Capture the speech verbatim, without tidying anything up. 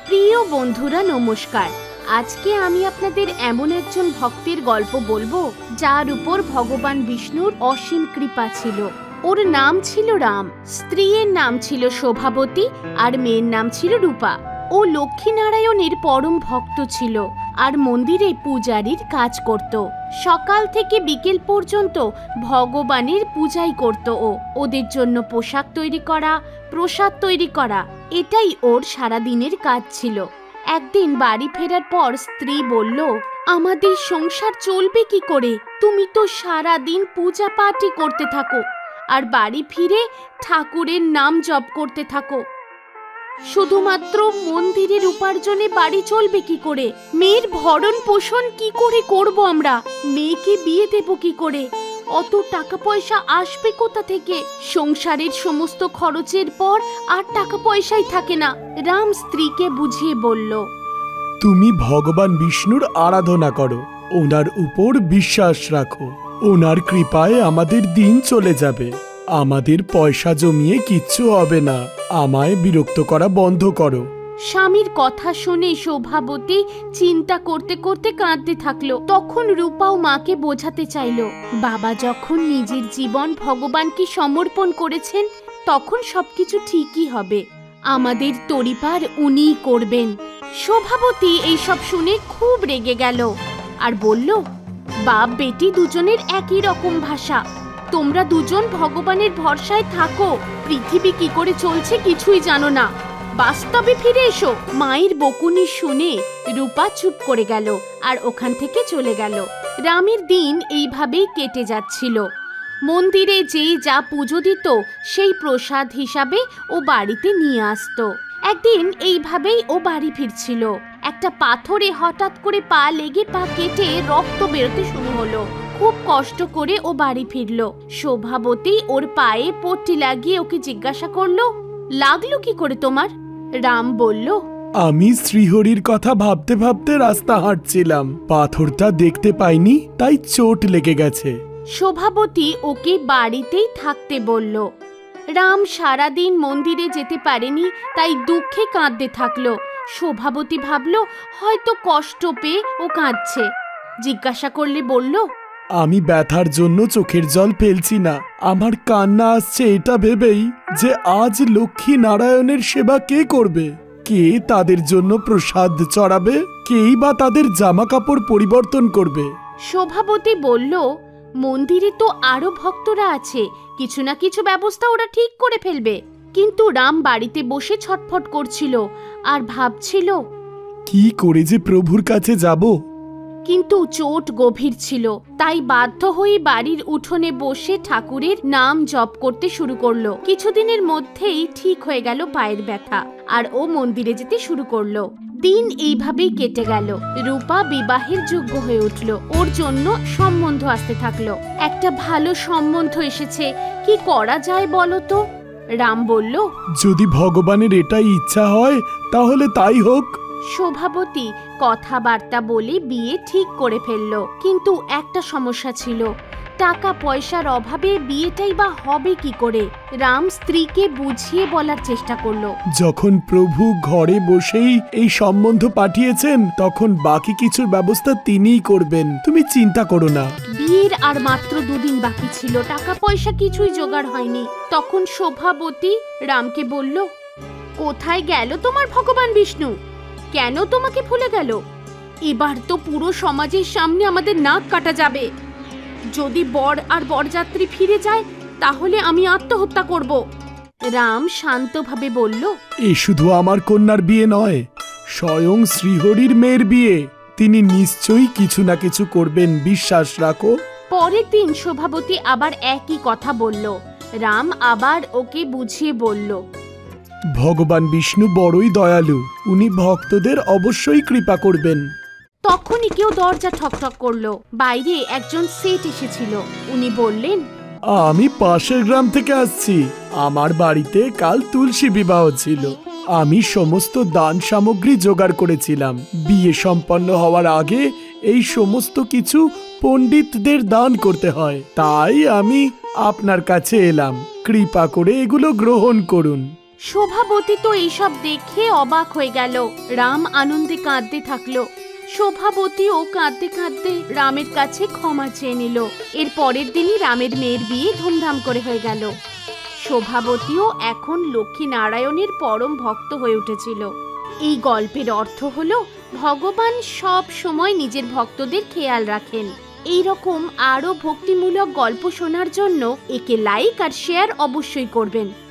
প্রিয় বন্ধুরা নমস্কার। আজকে আমি আপনাদের এমন একজন ভক্তের গল্প বলবো যার উপর ভগবান বিষ্ণুর অসীম কৃপা ছিল। ওর নাম ছিল রাম, স্ত্রীর নাম ছিল শোভাবতী আর মেয়ের নাম ছিল রূপা। ও লক্ষ্মীনারায়ণের পরম ভক্ত ছিল আর মন্দিরে পূজারীর কাজ করত। সকাল থেকে বিকেল পর্যন্ত ভগবানের পূজাই করত ও। ওদের জন্য পোশাক তৈরি করা, প্রসাদ তৈরি করা, এটাই ওর সারা দিনের কাজ ছিল। একদিন বাড়ি ফেরার পর স্ত্রী বলল, আমাদের সংসার চলবে কি করে? তুমি তো সারা দিন পূজা পাঠই করতে থাকো আর বাড়ি ফিরে ঠাকুরের নাম জপ করতে থাকো। শুধুমাত্র মন্দিরের উপার্জনে বাড়ি চলবে কি করে? মেয়ের ভরণ পোষণ কি করে করব আমরা? মেয়েকে বিয়ে দেব কি করে? অত টাকা পয়সা আসবে কোথা থেকে? সংসারের সমস্ত খরচের পর আর টাকা পয়সাই থাকে না। রাম স্ত্রীকে বুঝিয়ে বলল, তুমি ভগবান বিষ্ণুর আরাধনা করো, ওনার উপর বিশ্বাস রাখো, ওনার কৃপায় আমাদের দিন চলে যাবে। আমাদের পয়সা জমিয়ে কিচ্ছু হবে না, আমায় বিরক্ত করা বন্ধ করো। স্বামীর কথা শুনে শোভাবতী চিন্তা করতে করতে কাঁদতে থাকলো। তখন রূপাও মাকে বোঝাতে চাইল, বাবা যখন নিজের জীবন ভগবানকে সমর্পণ করেছেন তখন সবকিছু ঠিকই হবে, আমাদের তরিপার উনিই করবেন। শোভাবতী এইসব শুনে খুব রেগে গেল আর বলল, বাপ বেটি দুজনের একই রকম ভাষা, তোমরা দুজন ভগবানের ভরসায় থাকো, পৃথিবী কি করে চলছে কিছুই জানো না, বাস্তবে ফিরে এসো। মায়ের বকুনি শুনে রূপা চুপ করে গেল আর ওখান থেকে চলে গেল। রামের দিন এইভাবেই কেটে যাচ্ছিল। মন্দিরে যে যা পুজো দিত সেই প্রসাদ হিসাবে ও বাড়িতে নিয়ে আসতো। একদিন এইভাবেই ও বাড়ি ফিরছিল, একটা পাথরে হঠাৎ করে পা লেগে পা কেটে রক্ত বেরোতে শুরু হলো। খুব কষ্ট করে ও বাড়ি ফিরল। শোভাবতী ওর পায়ে পট্টি লাগিয়ে ওকে জিজ্ঞাসা করলো, লাগলো কি করে তোমার? রাম বলল, আমি শ্রীহরির কথা ভাবতে ভাবতে রাস্তা হাঁটছিলাম, পাথরটা দেখতে পাইনি, তাই চোট লেগে গেছে। শোভাবতী ওকে বাড়িতেই থাকতে বলল। রাম সারাদিন মন্দিরে যেতে পারেনি, তাই দুঃখে কাঁদতে থাকলো। শোভাবতী ভাবল হয়তো কষ্ট পেয়ে ও কাঁদছে। জিজ্ঞাসা করলে বলল, আমি ব্যথার জন্য চোখের জল ফেলছি না, আমার কান্না আসছে এটা ভেবেই যে আজ লক্ষ্মী নারায়ণের সেবা কে করবে, কে তাদের জন্য প্রসাদ চড়াবে, কেই বা তাদের জামা কাপড় পরিবর্তন করবে। শোভাবতী বলল, মন্দিরে তো আরো ভক্তরা আছে, কিছু না কিছু ব্যবস্থা ওরা ঠিক করে ফেলবে। কিন্তু রাম বাড়িতে বসে ছটফট করছিল আর ভাবছিল, কি করে যে প্রভুর কাছে যাব। কিন্তু চোট গভীর ছিল, তাই বাধ্য হয়ে বাড়ির উঠোনে বসে ঠাকুরের নাম জপ করতে শুরু করলো। কিছুদিনের মধ্যেই ঠিক হয়ে গেল পায়ের ব্যথা আর ও মন্দিরে যেতে শুরু করলো। দিন এইভাবেই কেটে গেল। রূপা বিবাহের যোগ্য হয়ে উঠল, ওর জন্য সম্বন্ধ আসতে থাকলো। একটা ভালো সম্বন্ধ এসেছে, কি করা যায় বলো তো? রাম বলল, যদি ভগবানের এটাই ইচ্ছা হয় তাহলে তাই হোক। শোভাবতী কথাবার্তা বলে বিয়ে ঠিক করে ফেলল। কিন্তু একটা সমস্যা ছিল, টাকা পয়সার অভাবে বিয়েটাই বা হবে কি করে? রাম স্ত্রীকে বুঝিয়ে বলার চেষ্টা করলো, যখন প্রভু ঘরে বসেই এই সম্বন্ধ পাঠিয়েছেন তখন বাকি কিছুর ব্যবস্থা তিনিই করবেন, তুমি চিন্তা করো না। বিয়ের আর মাত্র দুদিন বাকি ছিল, টাকা পয়সা কিছুই জোগাড় হয়নি। তখন শোভাবতী রামকে বলল, কোথায় গেল তোমার ভগবান বিষ্ণু? কেন তোমাকে ভুলে গেল? এবার তো পুরো সমাজের সামনে আমাদের নাক কাটা যাবে। যদি বর আর বরযাত্রী ফিরে যায় তাহলে আমি আত্মহত্যা করব। রাম শান্তভাবে বলল, এ শুধু আমার কন্যার বিয়ে নয়, স্বয়ং শ্রীহরির মেয়ের বিয়ে, তিনি নিশ্চয়ই কিছু না কিছু করবেন, বিশ্বাস রাখো। পরের দিন শোভাবতী আবার একই কথা বলল। রাম আবার ওকে বুঝিয়ে বলল, ভগবান বিষ্ণু বড়ই দয়ালু, উনি ভক্তদের অবশ্যই কৃপা করবেন। তখনই কেউ দরজা ঠকঠক করলো। বাইরে একজন সেট এসেছিল। উনি বললেন, আমি পাশের গ্রাম থেকে আসছি, আমার বাড়িতে কাল তুলসী বিবাহ ছিল, আমি সমস্ত দান সামগ্রী জোগাড় করেছিলাম। বিয়ে সম্পন্ন হওয়ার আগে এই সমস্ত কিছু পণ্ডিতদের দান করতে হয়, তাই আমি আপনার কাছে এলাম, কৃপা করে এগুলো গ্রহণ করুন। শোভাবতী তো এইসব দেখে অবাক হয়ে গেল। রাম আনন্দে কাঁদতে থাকলো। শোভাবতীও কাঁদতে কাঁদতে রামের কাছে ক্ষমা চেয়ে নিল। এর পরের দিনই রামের মেয়ের বিয়ে ধুমধাম করে হয়ে গেল। শোভাবতীও এখন লক্ষ্মী নারায়ণের পরম ভক্ত হয়ে উঠেছিল। এই গল্পের অর্থ হলো ভগবান সব সময় নিজের ভক্তদের খেয়াল রাখেন। এই রকম আরো ভক্তিমূলক গল্প শোনার জন্য একে লাইক আর শেয়ার অবশ্যই করবেন।